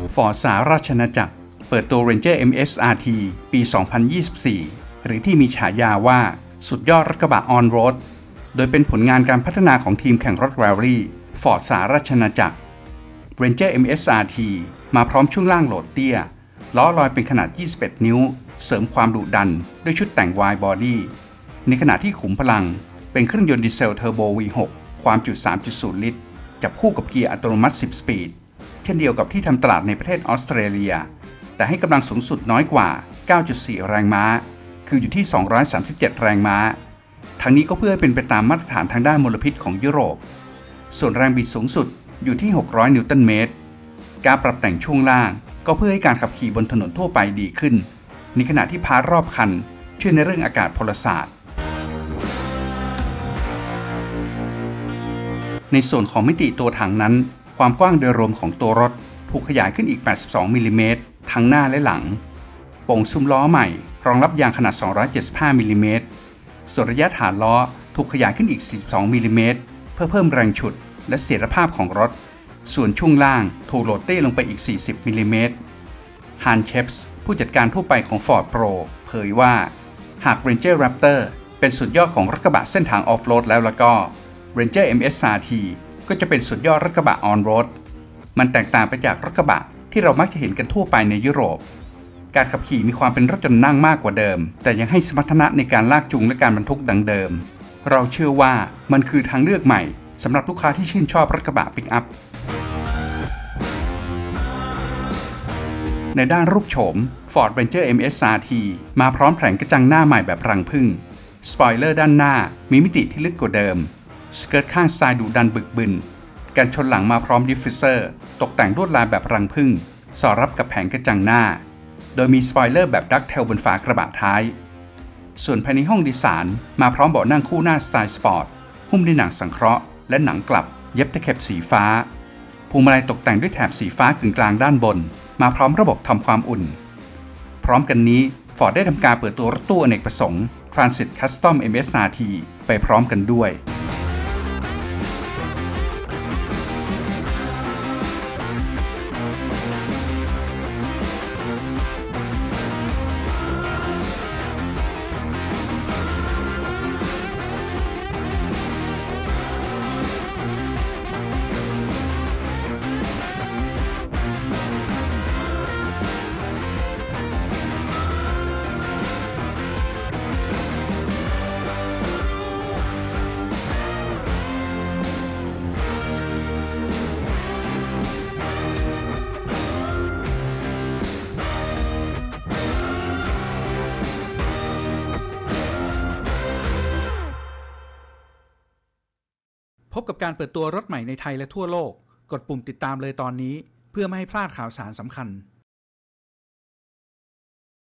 ฟอร์ดสหราชอาณาจักรเปิดตัว Ranger MS-RT ปี 2024 หรือที่มีฉายาว่าสุดยอดรถกระบะออนโรดโดยเป็นผลงานการพัฒนาของทีมแข่งรถแรลลี่ฟอร์ดสหราชอาณาจักร Ranger MS-RT มาพร้อมช่วงล่างโหลดเตี้ยล้อลอยเป็นขนาด 21 นิ้วเสริมความดุดันด้วยชุดแต่ง Wide Body ในขณะที่ขุมพลังเป็นเครื่องยนต์ดีเซลเทอร์โบ V6 ความจุ 3.0 ลิตรจับคู่กับเกียร์อัตโนมัติ 10 สปีดเช่นเดียวกับที่ทำตลาดในประเทศออสเตรเลียแต่ให้กำลังสูงสุดน้อยกว่า 9.4 แรงม้าคืออยู่ที่ 237 แรงม้าทั้งนี้ก็เพื่อให้เป็นไปตามมาตรฐานทางด้านมลพิษของยุโรปส่วนแรงบิดสูงสุดอยู่ที่ 600 นิวตันเมตรการปรับแต่งช่วงล่างก็เพื่อให้การขับขี่บนถนนทั่วไปดีขึ้นในขณะที่พาร์ทรอบคันช่วยในเรื่องอากาศพลศาสตร์ในส่วนของมิติตัวถังนั้นความกว้างโดยรวมของตัวรถถูกขยายขึ้นอีก 82 มิลลิเมตรทั้งหน้าและหลังโป่งซุ้มล้อใหม่รองรับยางขนาด 275 มิลลิเมตรส่วนระยะฐานล้อถูกขยายขึ้นอีก 42 มิลลิเมตรเพื่อเพิ่มแรงฉุดและเสถียรภาพของรถส่วนช่วงล่างถูกโหลดเต้ลงไปอีก 40 มิลลิเมตรฮันเชปส์ผู้จัดการทั่วไปของ Ford Pro เผยว่าหาก Ranger Raptor เป็นสุดยอดของรถกระบะเส้นทางออฟโรดแล้วก็ Ranger MS-RT ก็จะเป็นสุดยอดรถกระบะออนโรดมันแตกต่างไปจากรถกระบะที่เรามักจะเห็นกันทั่วไปในยุโรปการขับขี่มีความเป็นรถยนต์นั่งมากกว่าเดิมแต่ยังให้สมรรถนะในการลากจูงและการบรรทุกดังเดิมเราเชื่อว่ามันคือทางเลือกใหม่สำหรับลูกค้าที่ชื่นชอบรถกระบะปิกอัพในด้านรูปโฉม Ford Ranger MS-RT มาพร้อมแผงกระจังหน้าใหม่แบบรังผึ้งสปอยเลอร์ด้านหน้ามีมิติที่ลึกกว่าเดิมสเกิร์ตข้างสไตล์ดุดันบึกบึนการชนหลังมาพร้อมดิฟฟิวเซอร์ตกแต่งลวดลายแบบรังผึ้งสอดรับกับแผงกระจังหน้าโดยมีสปอยเลอร์แบบดักเทลบนฝากระบะท้ายส่วนภายในห้องโดยสารมาพร้อมเบาะนั่งคู่หน้าสไตล์สปอร์ตหุ้มด้วยหนังสังเคราะห์และหนังกลับเย็บตะเข็บสีฟ้าพวงมาลัยตกแต่งด้วยแถบสีฟ้ากึ่งกลางด้านบนมาพร้อมระบบทำความอุ่นพร้อมกันนี้ Ford ได้ทำการเปิดตัวรถตู้อเนกประสงค์ Transit Custom MS-RT ไปพร้อมกันด้วยพบกับการเปิดตัวรถใหม่ในไทยและทั่วโลกกดปุ่มติดตามเลยตอนนี้เพื่อไม่ให้พลาดข่าวสารสำคัญ